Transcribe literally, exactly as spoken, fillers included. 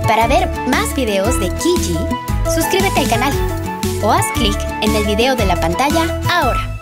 Para ver más videos de Kiji, suscríbete al canal o haz clic en el video de la pantalla ahora.